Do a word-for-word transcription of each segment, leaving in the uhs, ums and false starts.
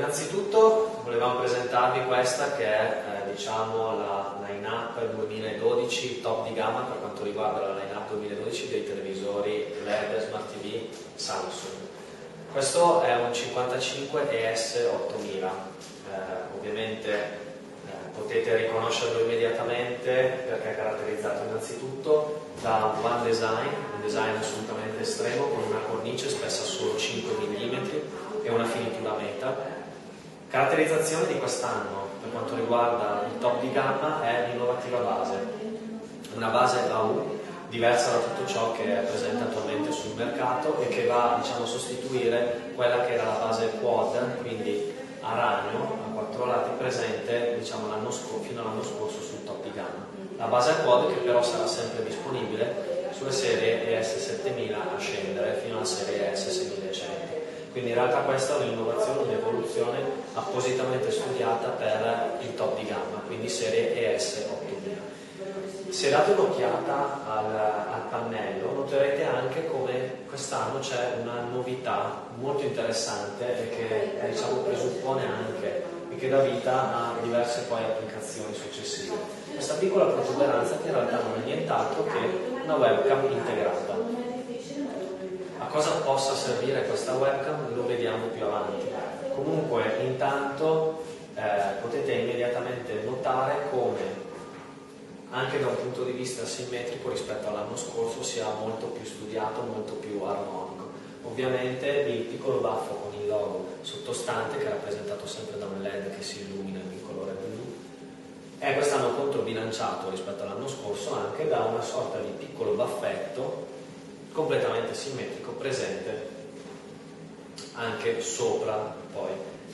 Innanzitutto volevamo presentarvi questa che è eh, diciamo la line-up duemiladodici top di gamma per quanto riguarda la line-up duemiladodici dei televisori L E D Smart T V Samsung. Questo è un cinquantacinque E S ottomila, eh, ovviamente eh, potete riconoscerlo immediatamente perché è caratterizzato innanzitutto da un one design, un design assolutamente estremo con una cornice spessa solo cinque millimetri e una finitura meta. Caratterizzazione di quest'anno per quanto riguarda il top di gamma è l'innovativa base, una base A U diversa da tutto ciò che è presente attualmente sul mercato e che va diciamo, a sostituire quella che era la base quad, quindi a ragno, a quattro lati, presente diciamo, l'anno scorso, fino all'anno scorso sul top di gamma. La base a quad che però sarà sempre disponibile sulle serie E S settemila a scendere fino alla serie E S seimilacento. Quindi in realtà questa è un'innovazione, un'evoluzione appositamente studiata per il top di gamma, quindi serie E S ottomila. Se date un'occhiata al, al pannello noterete anche come quest'anno c'è una novità molto interessante e che eh, diciamo, presuppone anche e che dà vita a diverse poi applicazioni successive. Questa piccola protuberanza che in realtà non è nient'altro che una webcam integrata. A cosa possa servire questa webcam lo vediamo più avanti. Comunque intanto eh, potete immediatamente notare come anche da un punto di vista simmetrico rispetto all'anno scorso sia molto più studiato, molto più armonico. Ovviamente il piccolo baffo con il logo sottostante, che è rappresentato sempre da un L E D che si illumina in colore blu, è quest'anno controbilanciato rispetto all'anno scorso anche da una sorta di piccolo baffetto completamente simmetrico presente anche sopra poi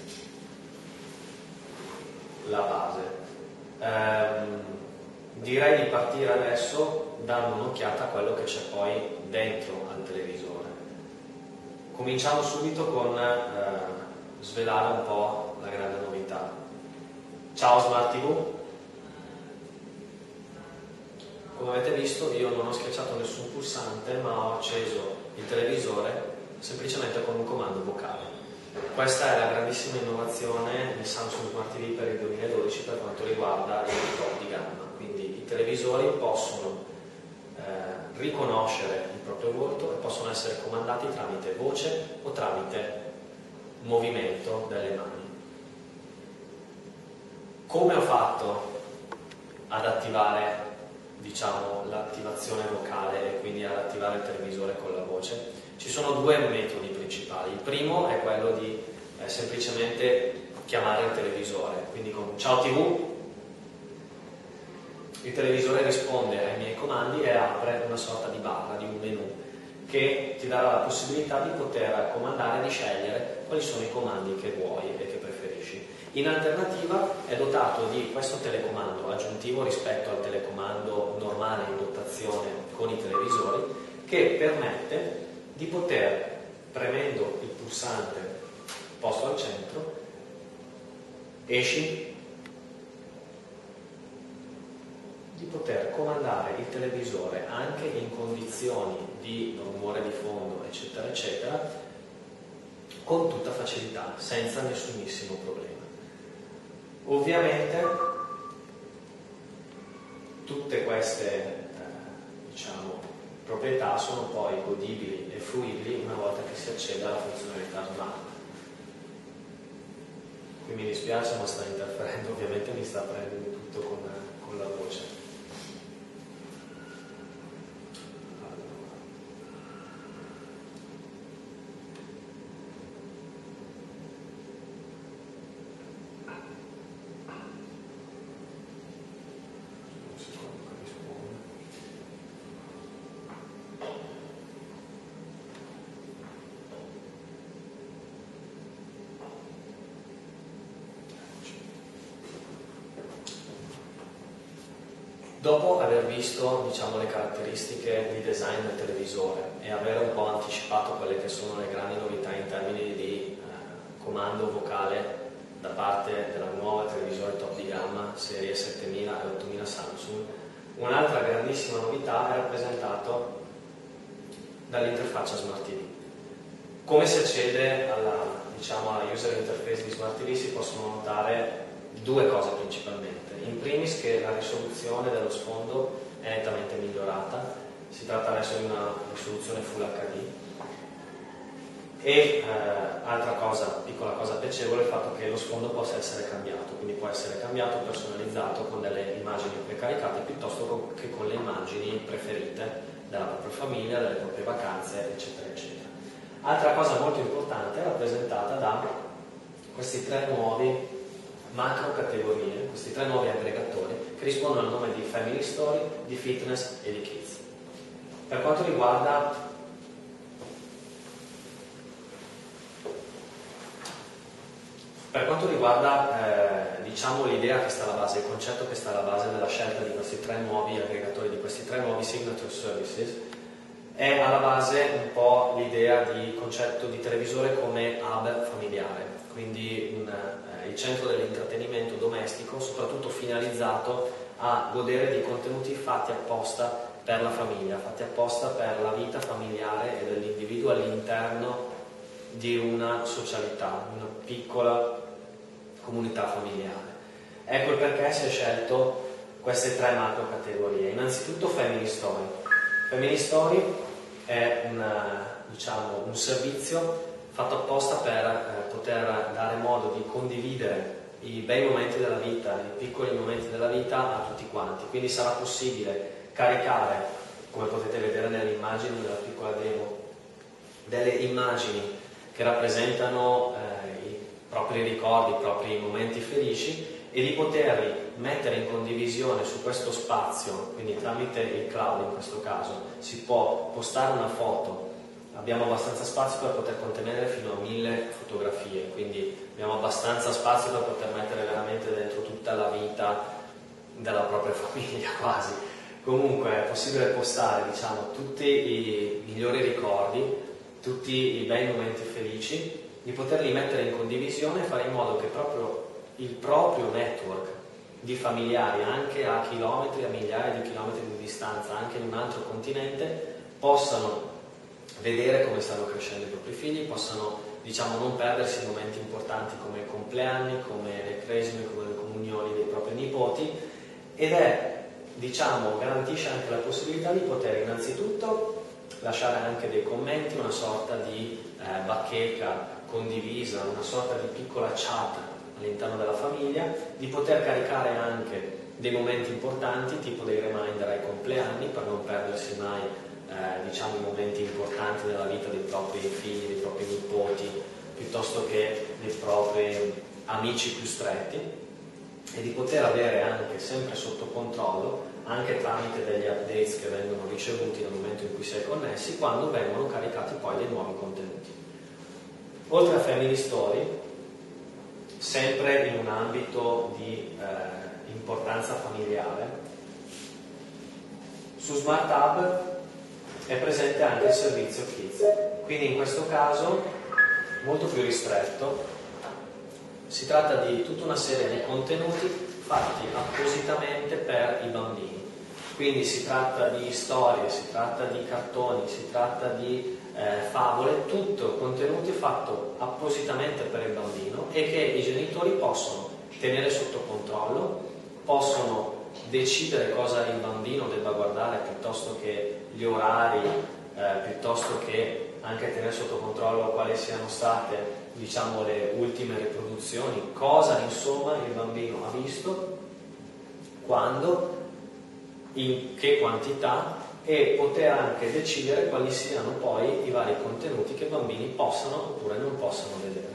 la base. Ehm, direi di partire adesso dando un'occhiata a quello che c'è poi dentro al televisore. Cominciamo subito con eh, svelare un po' la grande novità. Ciao Smart T V! Come avete visto io non ho schiacciato nessun pulsante ma ho acceso il televisore semplicemente con un comando vocale. Questa è la grandissima innovazione di Samsung Smart T V per il duemiladodici per quanto riguarda il top di gamma. Quindi i televisori possono eh, riconoscere il proprio volto e possono essere comandati tramite voce o tramite movimento delle mani. Come ho fatto ad attivare diciamo, l'attivazione vocale e quindi ad attivare il televisore con la voce? Ci sono due metodi principali. Il primo è quello di eh, semplicemente chiamare il televisore, quindi con ciao T V il televisore risponde ai miei comandi e apre una sorta di barra, di un menu che ti darà la possibilità di poter comandare e di scegliere quali sono i comandi che vuoi e che preferisci. In alternativa è dotato di questo telecomando aggiuntivo rispetto al telecomando normale in dotazione con i televisori che permette di poter, premendo il pulsante posto al centro, esci, di poter comandare il televisore anche in condizioni di rumore di fondo eccetera eccetera con tutta facilità, senza nessunissimo problema. Ovviamente tutte queste eh, diciamo, proprietà sono poi godibili e fruibili una volta che si accede alla funzionalità smart. Qui mi dispiace ma sta interferendo, ovviamente mi sta prendendo tutto con, con la voce. Dopo aver visto diciamo, le caratteristiche di design del televisore e aver un po' anticipato quelle che sono le grandi novità in termini di eh, comando vocale da parte della nuova televisore top di gamma serie settemila e ottomila Samsung, un'altra grandissima novità è rappresentata dall'interfaccia Smart T V. Come si accede alla diciamo, alla user interface di Smart T V si possono notare due cose principalmente. In primis che la risoluzione dello sfondo è nettamente migliorata, si tratta adesso di una risoluzione Full H D. E eh, altra cosa, piccola cosa piacevole, è il fatto che lo sfondo possa essere cambiato, quindi può essere cambiato, personalizzato con delle immagini precaricate piuttosto che con le immagini preferite della propria famiglia, delle proprie vacanze, eccetera, eccetera. Altra cosa molto importante è rappresentata da questi tre nuovi macro categorie, questi tre nuovi aggregatori che rispondono al nome di Family Story, di Fitness e di Kids. Per quanto riguarda Per quanto riguarda eh, diciamo l'idea che sta alla base, il concetto che sta alla base della scelta di questi tre nuovi aggregatori, di questi tre nuovi signature services, è alla base un po' l'idea di concetto di televisore come hub familiare, quindi un, eh, il centro dell'intrattenimento domestico, soprattutto finalizzato a godere di contenuti fatti apposta per la famiglia, fatti apposta per la vita familiare e dell'individuo all'interno di una socialità, una piccola comunità familiare. Ecco il perché si è scelto queste tre macro categorie. Innanzitutto Family Story. Family Story è una, diciamo, un servizio fatto apposta per eh, poter dare modo di condividere i bei momenti della vita, i piccoli momenti della vita a tutti quanti. Quindi sarà possibile caricare, come potete vedere nelle immagini della piccola demo, delle immagini che rappresentano eh, i propri ricordi, i propri momenti felici, e di poterli mettere in condivisione su questo spazio, quindi tramite il cloud in questo caso. Si può postare una foto, abbiamo abbastanza spazio per poter contenere fino a mille fotografie, quindi abbiamo abbastanza spazio per poter mettere veramente dentro tutta la vita della propria famiglia quasi. Comunque è possibile postare, diciamo, tutti i migliori ricordi, tutti i bei momenti felici, di poterli mettere in condivisione e fare in modo che proprio il proprio network di familiari, anche a chilometri, a migliaia di chilometri di distanza, anche in un altro continente, possano vedere come stanno crescendo i propri figli, possano, diciamo, non perdersi momenti importanti come i compleanni, come le cresime, come le comunioni dei propri nipoti, ed è, diciamo, garantisce anche la possibilità di poter innanzitutto lasciare anche dei commenti, una sorta di eh, bacheca condivisa, una sorta di piccola chat all'interno della famiglia, di poter caricare anche dei momenti importanti, tipo dei reminder ai compleanni, per non perdersi mai eh, diciamo, i momenti importanti della vita dei propri figli, dei propri nipoti, piuttosto che dei propri amici più stretti, e di poter avere anche sempre sotto controllo, anche tramite degli updates che vengono ricevuti nel momento in cui si è connessi, quando vengono caricati poi dei nuovi contenuti. Oltre a Family Story, sempre in un ambito di eh, importanza familiare, su Smart Hub è presente anche il servizio Kids, quindi in questo caso molto più ristretto. Si tratta di tutta una serie di contenuti fatti appositamente per i bambini. Quindi si tratta di storie, si tratta di cartoni, si tratta di eh, favole, tutto contenuti fatto appositamente per il bambino e che i genitori possono tenere sotto controllo, possono decidere cosa il bambino debba guardare piuttosto che gli orari, eh, piuttosto che anche tenere sotto controllo quali siano state, diciamo, le ultime riproduzioni, cosa insomma il bambino ha visto, quando, in che quantità, e poter anche decidere quali siano poi i vari contenuti che i bambini possano oppure non possono vedere.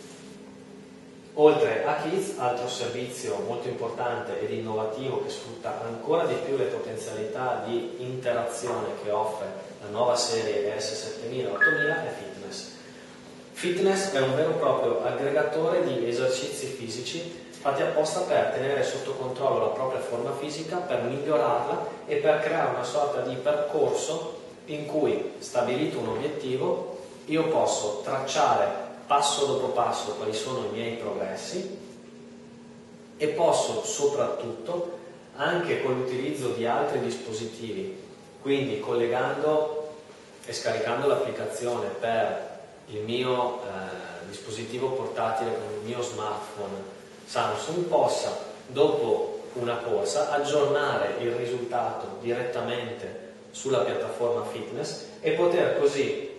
Oltre a Kids, altro servizio molto importante ed innovativo che sfrutta ancora di più le potenzialità di interazione che offre la nuova serie E S settemila ottomila è Fitness. Fitness è un vero e proprio aggregatore di esercizi fisici fatti apposta per tenere sotto controllo la propria forma fisica, per migliorarla e per creare una sorta di percorso in cui, stabilito un obiettivo, io posso tracciare passo dopo passo quali sono i miei progressi e posso soprattutto, anche con l'utilizzo di altri dispositivi, quindi collegando e scaricando l'applicazione per il mio eh, dispositivo portatile con il mio smartphone Samsung possa, dopo una corsa, aggiornare il risultato direttamente sulla piattaforma fitness e poter così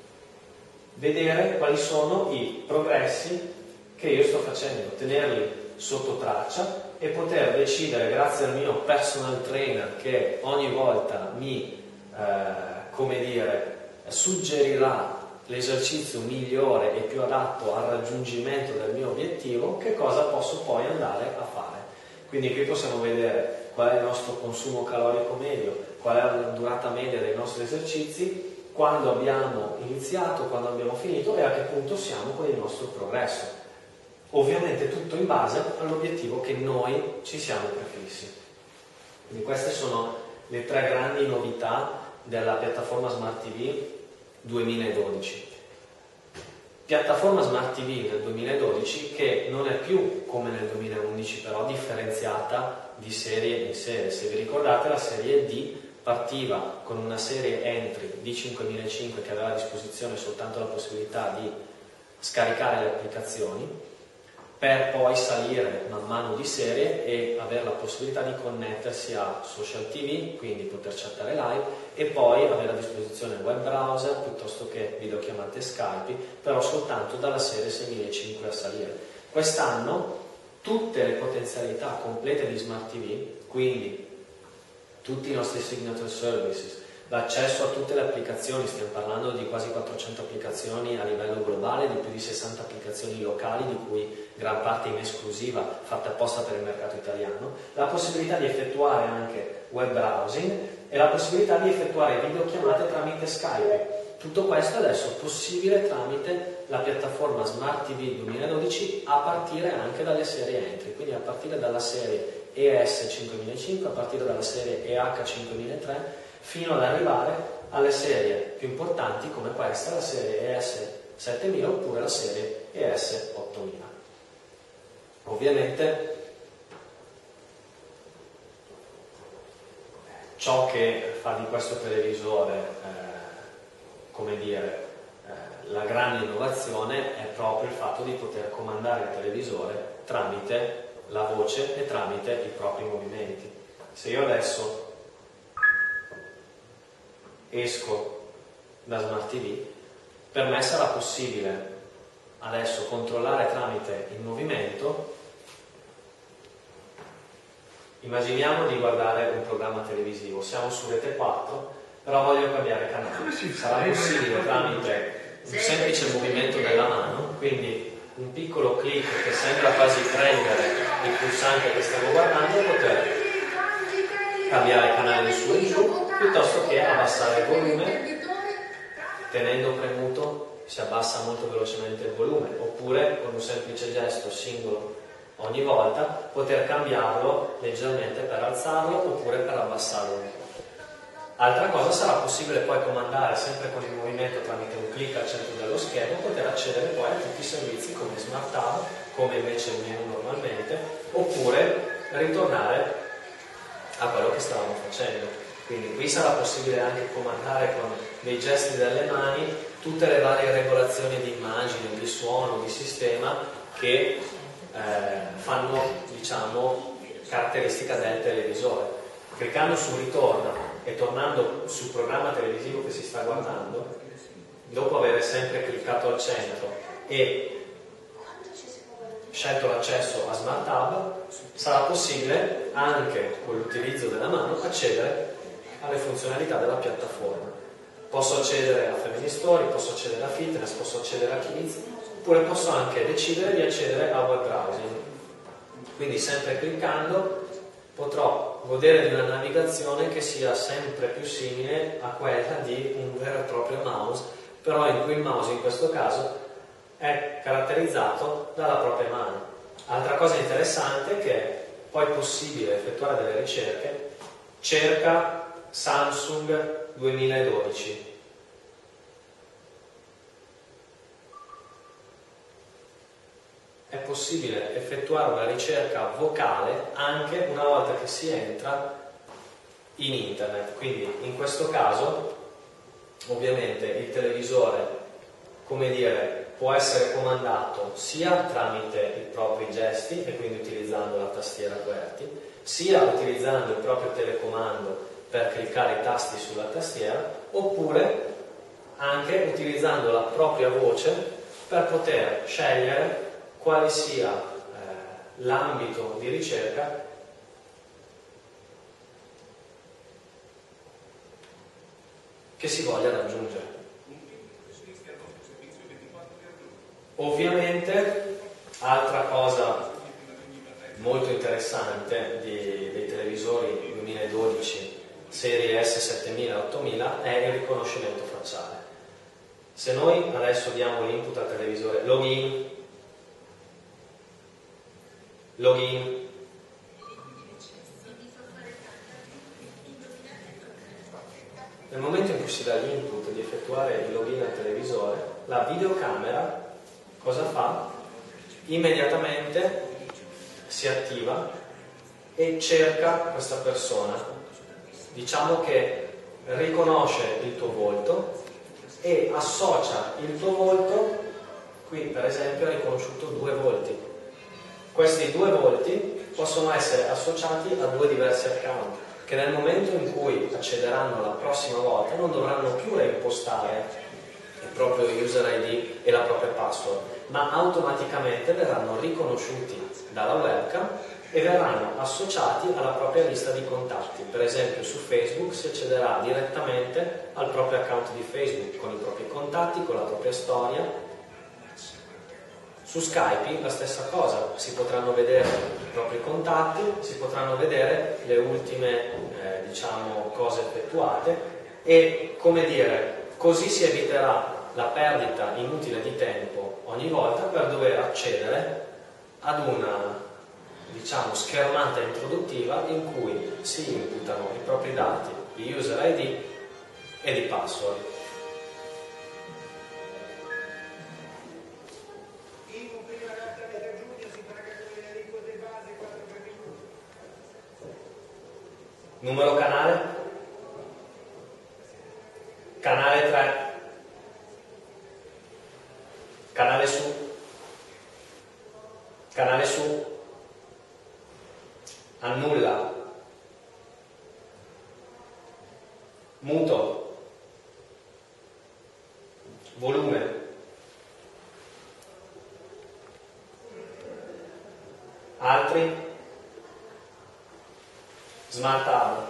vedere quali sono i progressi che io sto facendo, tenerli sotto traccia e poter decidere, grazie al mio personal trainer che ogni volta mi, eh, come dire, suggerirà l'esercizio migliore e più adatto al raggiungimento del mio obiettivo, che cosa posso poi andare a fare. Quindi qui possiamo vedere qual è il nostro consumo calorico medio, qual è la durata media dei nostri esercizi, quando abbiamo iniziato, quando abbiamo finito e a che punto siamo con il nostro progresso. Ovviamente tutto in base all'obiettivo che noi ci siamo prefissi. Quindi queste sono le tre grandi novità della piattaforma Smart T V duemiladodici. Piattaforma Smart T V del duemiladodici che non è più come nel duemilaundici però differenziata di serie in serie. Se vi ricordate, la serie D partiva con una serie entry di cinquemilacinque che aveva a disposizione soltanto la possibilità di scaricare le applicazioni, per poi salire man mano di serie e avere la possibilità di connettersi a social T V, quindi poter chattare live, e poi avere a disposizione web browser piuttosto che videochiamate Skype, però soltanto dalla serie seimilacinque a salire. Quest'anno tutte le potenzialità complete di Smart T V, quindi tutti i nostri signature services, l'accesso a tutte le applicazioni, stiamo parlando di quasi quattrocento applicazioni a livello globale, di più di sessanta applicazioni locali, di cui gran parte in esclusiva fatte apposta per il mercato italiano, la possibilità di effettuare anche web browsing e la possibilità di effettuare videochiamate tramite Skype. Tutto questo adesso è possibile tramite la piattaforma Smart T V duemiladodici a partire anche dalle serie entry, quindi a partire dalla serie E S cinquemilacinque, a partire dalla serie E H cinquemilatré, fino ad arrivare alle serie più importanti come questa, la serie E S settemila oppure la serie E S ottomila. Ovviamente ciò che fa di questo televisore, eh, come dire, eh, la grande innovazione è proprio il fatto di poter comandare il televisore tramite la voce e tramite i propri movimenti. Se io adesso esco da Smart T V, per me sarà possibile adesso controllare tramite il movimento. Immaginiamo di guardare un programma televisivo, siamo su Rete quattro, però voglio cambiare canale. Sarà possibile tramite un semplice movimento della mano, quindi un piccolo clic che sembra quasi prendere il pulsante che stiamo guardando, poter cambiare canale su e giù, piuttosto che abbassare il volume. Tenendo premuto si abbassa molto velocemente il volume, oppure con un semplice gesto singolo ogni volta poter cambiarlo leggermente per alzarlo oppure per abbassarlo un po'. Altra cosa, sarà possibile poi comandare sempre con il movimento tramite un clic al centro dello schermo, poter accedere poi a tutti i servizi come Smart Hub, come invece il menu normalmente, oppure ritornare a quello che stavamo facendo. Quindi qui sarà possibile anche comandare con dei gesti delle mani tutte le varie regolazioni di immagine, di suono, di sistema che eh, fanno, diciamo, caratteristica del televisore. Cliccando su ritorno e tornando sul programma televisivo che si sta guardando, dopo aver sempre cliccato al centro e scelto l'accesso a Smart Hub, sarà possibile anche con l'utilizzo della mano accedere alle funzionalità della piattaforma. Posso accedere a Family Story, posso accedere a Fitness, posso accedere a Kids, oppure posso anche decidere di accedere a web browsing. Quindi sempre cliccando potrò godere di una navigazione che sia sempre più simile a quella di un vero e proprio mouse, però in cui il mouse in questo caso è caratterizzato dalla propria mano. Altra cosa interessante è che è poi possibile effettuare delle ricerche. Cerca Samsung duemiladodici. È possibile effettuare una ricerca vocale anche una volta che si entra in internet. Quindi in questo caso ovviamente il televisore come dire, può essere comandato sia tramite i propri gesti e quindi utilizzando la tastiera QWERTY, sia utilizzando il proprio telecomando per cliccare i tasti sulla tastiera, oppure anche utilizzando la propria voce per poter scegliere quale sia eh, l'ambito di ricerca che si voglia raggiungere. Ovviamente, altra cosa molto interessante di, dei televisori duemiladodici serie S settemila ottomila è il riconoscimento facciale. Se noi adesso diamo l'input al televisore, login, login, nel momento in cui si dà l'input di effettuare il login al televisore, la videocamera cosa fa? Immediatamente si attiva e cerca questa persona. Diciamo che riconosce il tuo volto e associa il tuo volto. Qui per esempio ha riconosciuto due volti. Questi due volti possono essere associati a due diversi account, che nel momento in cui accederanno la prossima volta non dovranno più reimpostare il proprio user I D e la propria password, ma automaticamente verranno riconosciuti dalla webcam e verranno associati alla propria lista di contatti. Per esempio su Facebook si accederà direttamente al proprio account di Facebook con i propri contatti, con la propria storia. Su Skype la stessa cosa, si potranno vedere i propri contatti, si potranno vedere le ultime eh, diciamo, cose effettuate e, come dire, così si eviterà la perdita inutile di tempo ogni volta per dover accedere ad una diciamo, schermata introduttiva in cui si imputano i propri dati di user I D e di password. Numero canale? Canale tre. Canale su. Canale su. Annulla. Muto. Volume. Altri? Smart Hub.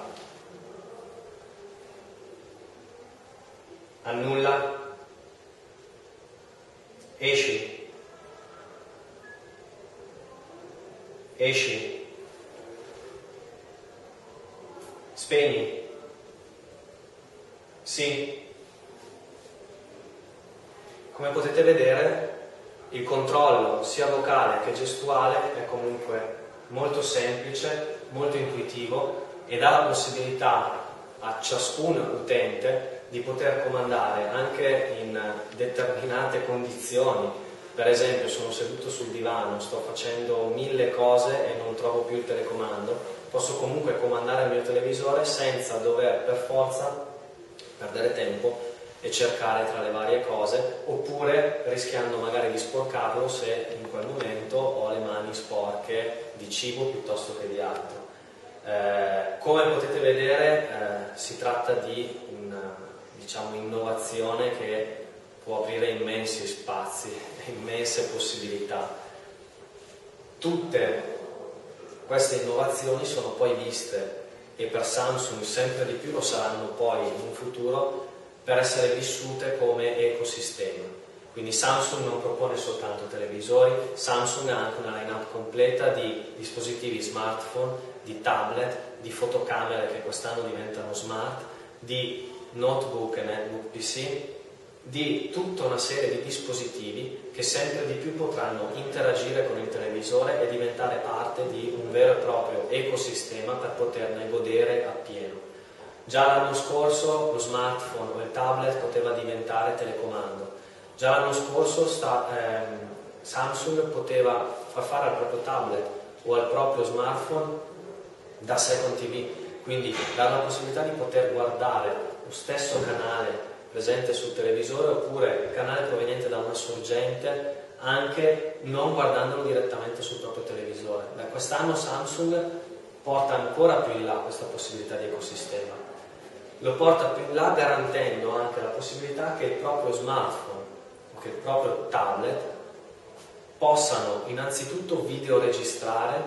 Annulla. Esci. Esci. Spegni. Sì. Come potete vedere, il controllo sia vocale che gestuale è comunque molto semplice, molto intuitivo e dà la possibilità a ciascun utente di poter comandare anche in determinate condizioni. Per esempio, sono seduto sul divano, sto facendo mille cose e non trovo più il telecomando, posso comunque comandare il mio televisore senza dover per forza perdere tempo e cercare tra le varie cose, oppure rischiando magari di sporcarlo se in quel momento ho le mani sporche di cibo piuttosto che di altro. Eh, come potete vedere eh, si tratta di una diciamo, innovazione che può aprire immensi spazi, immense possibilità. Tutte queste innovazioni sono poi viste, e per Samsung sempre di più lo saranno poi in un futuro, per essere vissute come ecosistema. Quindi Samsung non propone soltanto televisori, Samsung ha anche una line-up completa di dispositivi smartphone, di tablet, di fotocamere che quest'anno diventano smart, di notebook e netbook P C, di tutta una serie di dispositivi che sempre di più potranno interagire con il televisore e diventare parte di un vero e proprio ecosistema per poterne godere appieno. Già l'anno scorso lo smartphone o il tablet poteva diventare telecomando. Già l'anno scorso sta, ehm, Samsung poteva far fare al proprio tablet o al proprio smartphone da Second T V. quindi dare la possibilità di poter guardare lo stesso canale presente sul televisore oppure il canale proveniente da una sorgente anche non guardandolo direttamente sul proprio televisore. Da quest'anno Samsung porta ancora più in là questa possibilità di ecosistema. Lo porta più in là garantendo anche la possibilità che il proprio smartphone o che il proprio tablet possano innanzitutto videoregistrare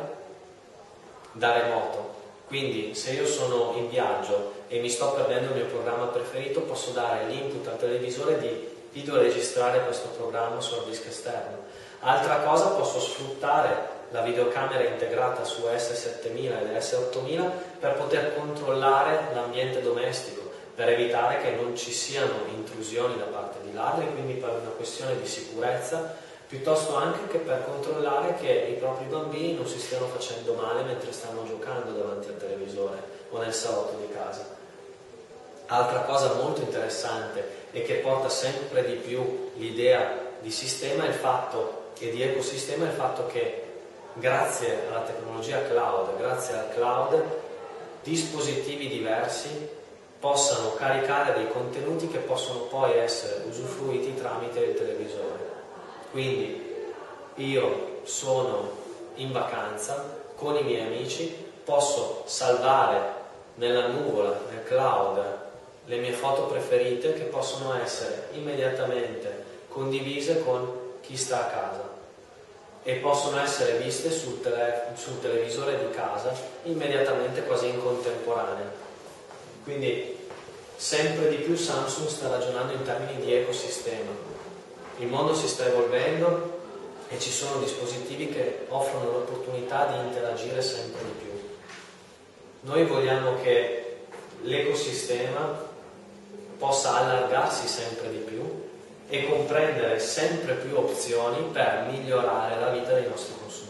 da remoto. Quindi se io sono in viaggio e mi sto perdendo il mio programma preferito, posso dare l'input al televisore di videoregistrare questo programma sul disco esterno. Altra cosa, posso sfruttare la videocamera integrata su S settemila e S ottomila per poter controllare l'ambiente domestico, per evitare che non ci siano intrusioni da parte di ladri, quindi per una questione di sicurezza, piuttosto anche che per controllare che i propri bambini non si stiano facendo male mentre stanno giocando davanti al televisore o nel salotto di casa. Altra cosa molto interessante e che porta sempre di più l'idea di sistema è il fatto, e di ecosistema è il fatto che grazie alla tecnologia cloud, grazie al cloud, dispositivi diversi possano caricare dei contenuti che possono poi essere usufruiti tramite il televisore. Quindi io sono in vacanza con i miei amici, posso salvare nella nuvola, nel cloud, le mie foto preferite che possono essere immediatamente condivise con chi sta a casa e possono essere viste sul, tele, sul televisore di casa immediatamente, quasi in contemporanea. Quindi sempre di più Samsung sta ragionando in termini di ecosistema. Il mondo si sta evolvendo e ci sono dispositivi che offrono l'opportunità di interagire sempre di più. Noi vogliamo che l'ecosistema possa allargarsi sempre di più e comprendere sempre più opzioni per migliorare la vita dei nostri consumatori.